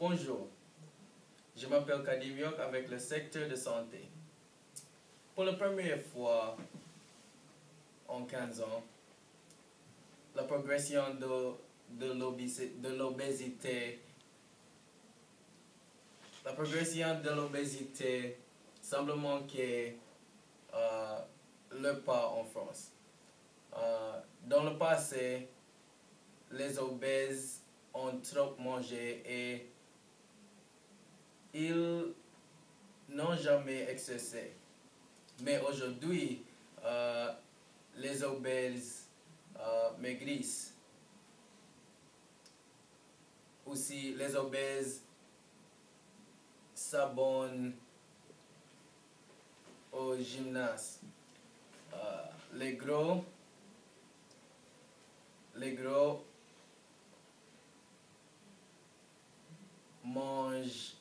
Bonjour, je m'appelle Kadim Yok avec le secteur de santé. Pour la première fois en 15 ans, la progression de l'obésité semble manquer le pas en France. Dans le passé, les obèses ont trop mangé et ils n'ont jamais exercé. Mais aujourd'hui, les obèses maigrissent. Aussi, les obèses s'abonnent au gymnase. Les gros mangent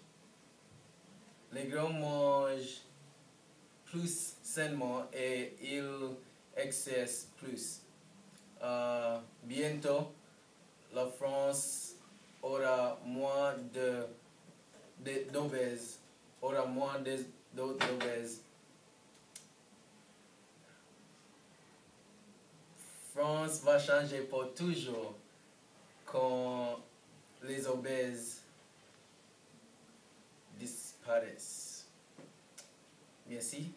plus sainement et ils exercent plus. Bientôt, la France aura moins d'obèses. France va changer pour toujours quand les obèses disparaissent. Merci.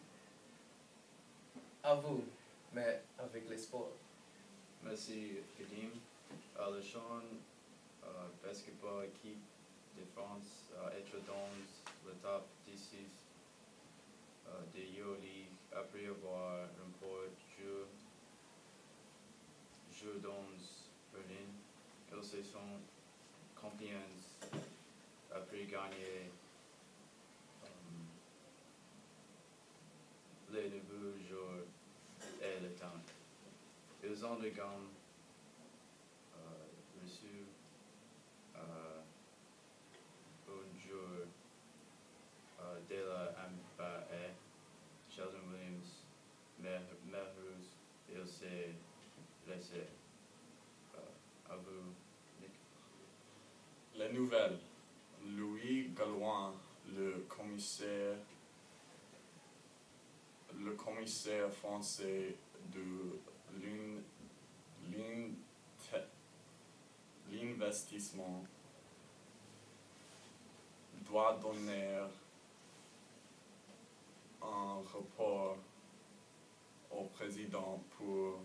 À vous, mais avec les sports. Merci, Kadim. Le champ, basketball, équipe de France, être dans le top 16 de Euroleague après avoir remporté jeu dans Berlin. Ils se sont champions après gagner les nouveaux jours et le temps. Ils ont reçu un jour de la NBA, Sheldon Williams, Melrose, il s'est laissé. À vous, Nick. Les nouvelles. Louis Gallois, le commissaire français de l'investissement, doit donner un rapport au président pour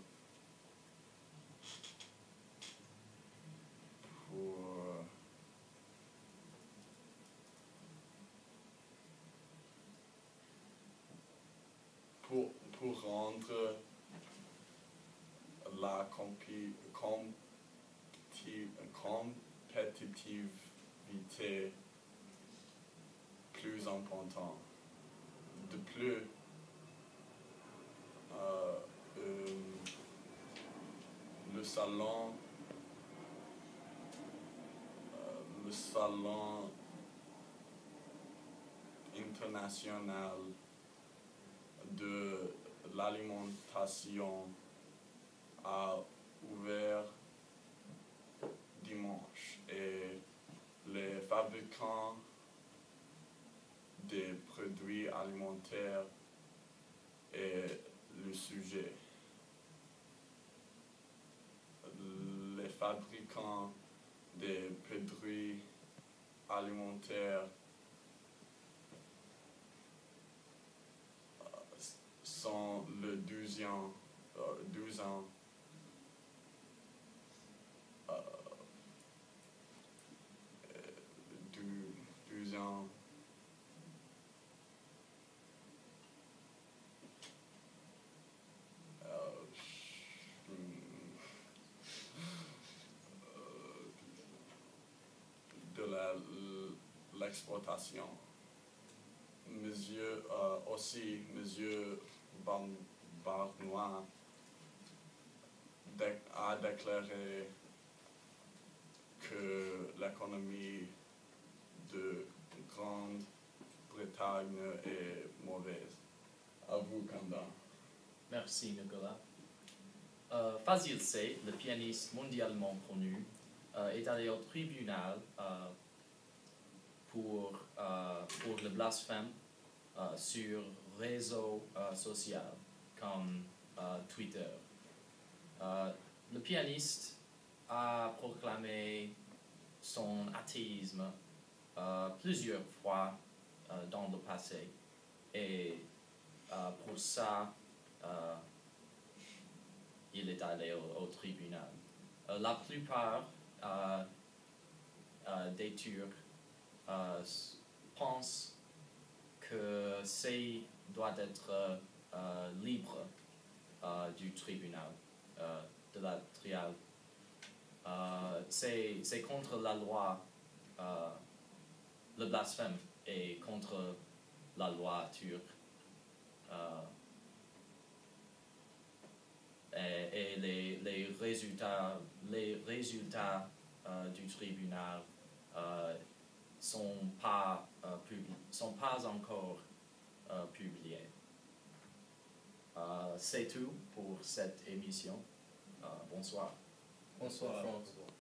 rendre la compétitivité plus importante. De plus, le salon international de l'alimentation a ouvert dimanche et les fabricants des produits alimentaires et le sujet. Les fabricants des produits alimentaires sont le 12 ans de l'exportation. Monsieur Barnois a déclaré que l'économie de Grande-Bretagne est mauvaise. À vous, Kanda. Merci, Nicolas. Fazil C, le pianiste mondialement connu, est allé au tribunal pour le blasphème sur réseaux sociaux comme Twitter. Le pianiste a proclamé son athéisme plusieurs fois dans le passé et pour ça il est allé au tribunal. La plupart des Turcs pensent que c'est doit être libre du tribunal, de la trial. C'est contre la loi, le blasphème est contre la loi turque. Et les résultats du tribunal sont pas encore publiés. C'est tout pour cette émission. Bonsoir. Bonsoir, Franck.